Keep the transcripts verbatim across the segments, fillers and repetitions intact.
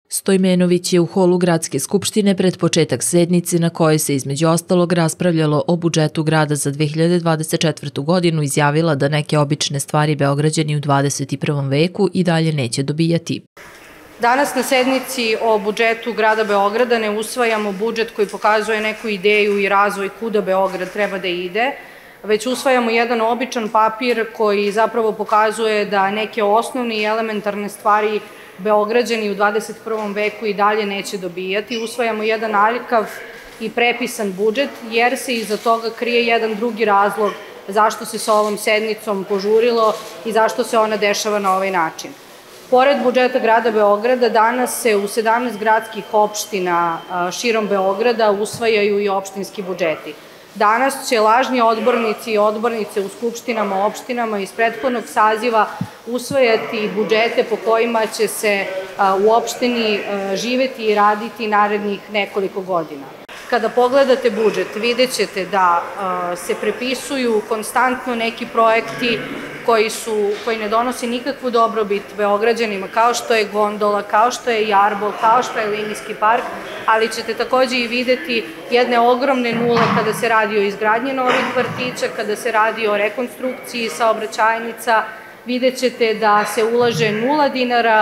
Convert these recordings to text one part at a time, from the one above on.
Stojmenović je u holu Gradske skupštine pred početak sednice na kojoj se između ostalog raspravljalo o budžetu grada za dve hiljade dvadeset četvrtu. godinu izjavila da neke obične stvari Beograđani u dvadeset i prvom veku i dalje neće dobijati. Danas na sednici o budžetu grada Beograda ne usvajamo budžet koji pokazuje neku ideju i razvoj kuda Beograd treba da ide, već usvajamo jedan običan papir koji zapravo pokazuje da neke osnovne i elementarne stvari Beograđani u dvadeset prvom veku i dalje neće dobijati. Usvajamo jedan aljkav i prepisan budžet, jer se iza toga krije jedan drugi razlog zašto se sa ovom sednicom požurilo i zašto se ona dešava na ovaj način. Pored budžeta grada Beograda, danas se u sedamnaest gradskih opština širom Beograda usvajaju i opštinski budžeti. Danas će lažni odbornici i odbornice u skupštinama, opštinama iz prethodnog saziva usvajati budžete po kojima će se u opštini živeti i raditi narednih nekoliko godina. Kada pogledate budžet, vidjet ćete da se prepisuju konstantno neki projekti koji, su, koji ne donose nikakvu dobrobit Beograđanima, kao što je gondola, kao što je jarbol, kao što je linijski park, ali ćete takođe i videti jedne ogromne nule kada se radi o izgradnji novih vrtića, kada se radi o rekonstrukciji saobraćajnica. Vidjet ćete da se ulaže nula dinara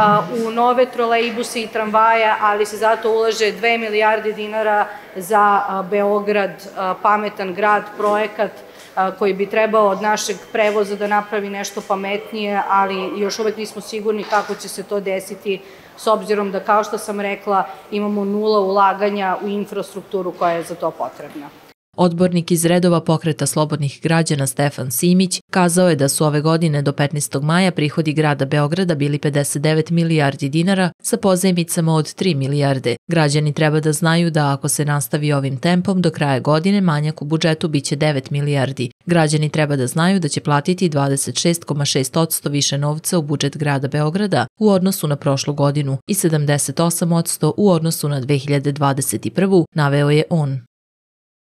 u nove trolejbuse i tramvaje, ali se zato ulaže dve milijarde dinara za Beograd, pametan grad, projekat koji bi trebao od našeg prevoza da napravi nešto pametnije, ali još uvek nismo sigurni kako će se to desiti, s obzirom da, kao što sam rekla, imamo nula ulaganja u infrastrukturu koja je za to potrebna. Odbornik iz redova Pokreta slobodnih građana Stefan Simić kazao je da su ove godine do petnaestog maja prihodi grada Beograda bili pedeset devet milijardi dinara sa pozajmicama od tri milijarde. Građani treba da znaju da ako se nastavi ovim tempom, do kraja godine manjak u budžetu biće devet milijardi. Građani treba da znaju da će platiti dvadeset šest zarez šest posto više novca u budžet grada Beograda u odnosu na prošlu godinu i sedamdeset osam posto u odnosu na dve hiljade dvadeset prvu. naveo je on.